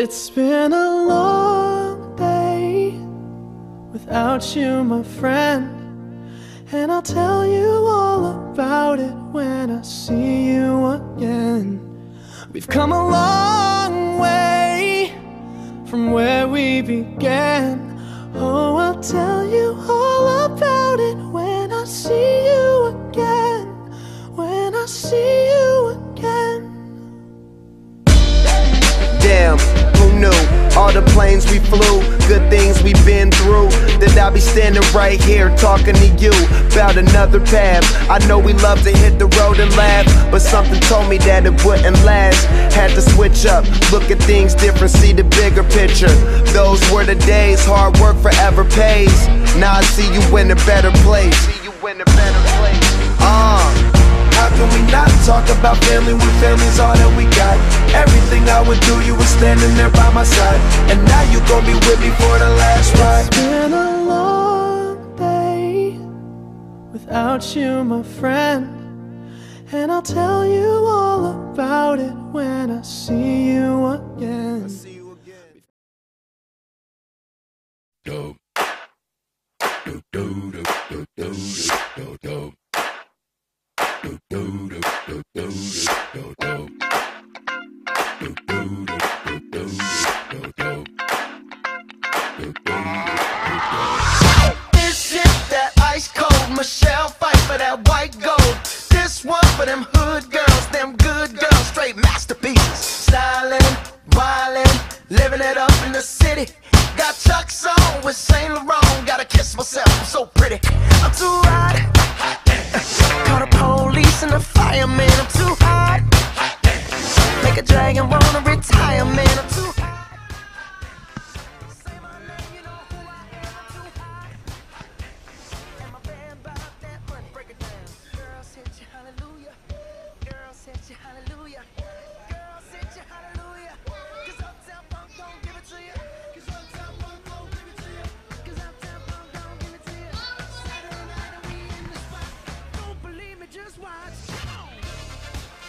It's been a long day without you, my friend, and I'll tell you all about it when I see you again. We've come a long way from where we began. Oh, I'll tell you all about it when I see you again. When I see you again. Damn, who knew? All the planes we flew, good things we've been through, that I'll be standing right here talking to you about another path. I know we love to hit the road and laugh, but something told me that it wouldn't last. Had to switch up, look at things different, see the bigger picture. Those were the days, hard work forever pays. Now I see you in a better place. How can we not talk about family when family's all that we got? Everything I would do, you were standing there by my side, and now you gon' be with me for the last ride. It's been a long day without you, my friend, and I'll tell you all about it when I see you again. Dope. Do do do do do do do. Do do do do do do do. Do do do do do do do. Do do do. This is that ice cold Michelle fight for that white gold. This one for them hood girls, them good girls, straight masterpieces. Stylin', wildin', living it up in the city. Got Chuck's on with Saint Laurent. Gotta kiss myself, I'm so pretty. I'm too hot. Call the police and the fireman. I'm too hot. Make a dragon wanna retire, man. I'm too hot. Say my name, you know who I am. I'm too hot. And my band bought that money. Break it down. Girls hit you, hallelujah. Girls hit you, hallelujah. Girls hit you, hallelujah. 'Cause Uptown Funk don't give it to you. 'Cause Uptown Funk don't give it to you. 'Cause Uptown Funk don't give it to you. Saturday night and we in the spot. Don't believe me, just watch.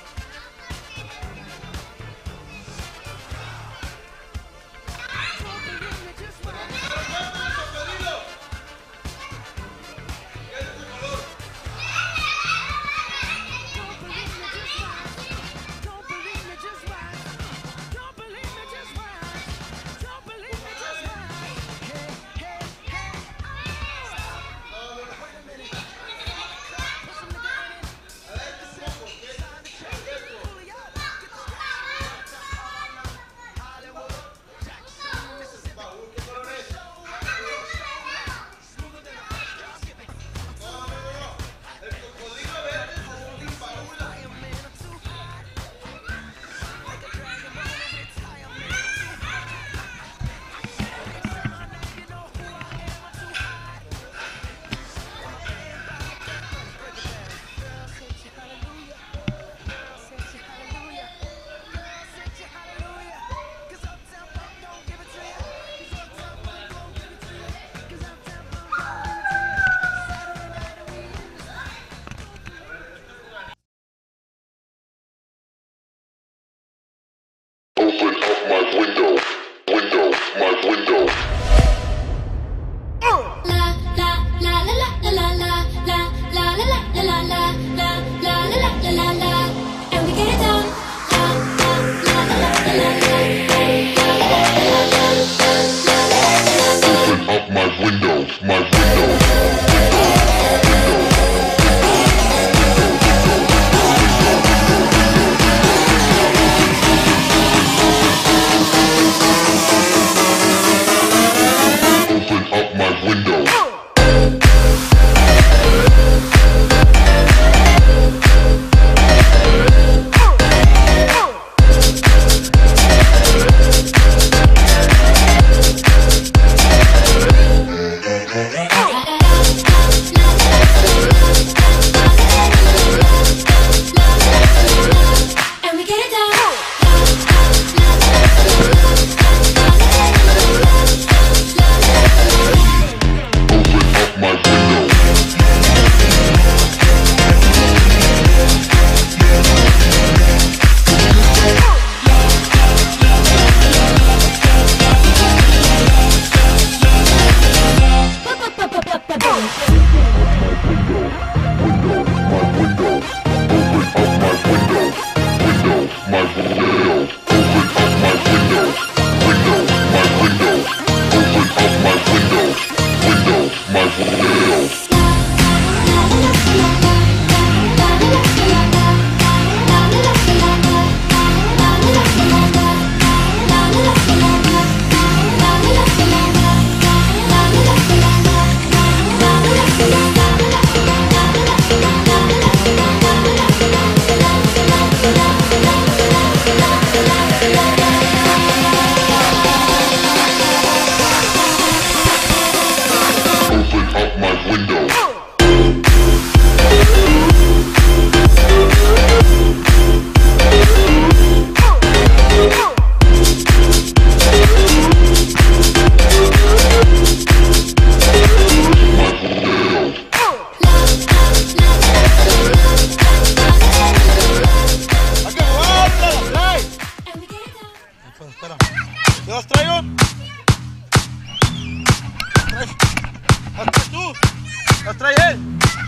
¿Las trae él?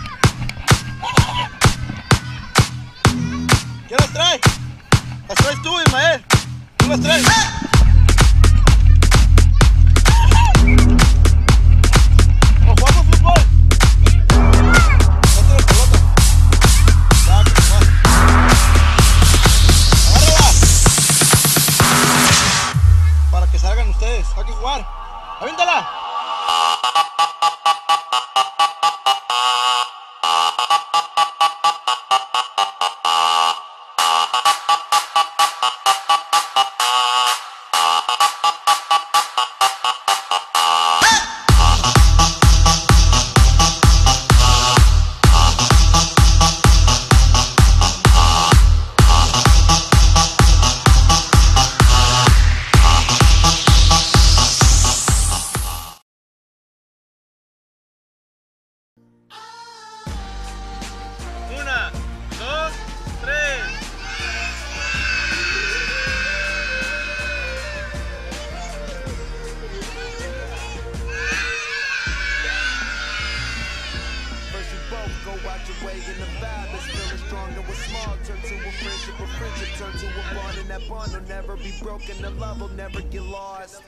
¿Quién las trae? Las traes tú, Ismael. Tú las traes. ¿O jugamos fútbol? Date la pelota. Ya, que se va. Agárrala. Para que salgan ustedes. Hay que jugar. ¡Aviéntala! Una, dos, tres. First you both go out your way and the vibe is feeling stronger. With small turn to a friendship turn to a bond, and that bond will never be broken. The love will never get lost.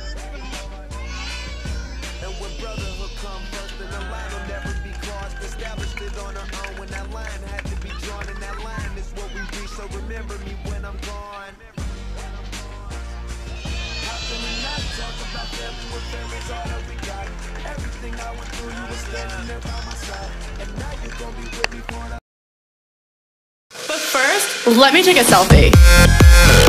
And when brotherhood come first, then the line will never be crossed. Established it on our own when that line had to be drawn, and that line is what we reach. So remember me when I'm gone. How can we not talk about family when family's all that we got? Everything I went through, you were standing there by my side, and now you're gonna be with me for the. But first, let me take a selfie.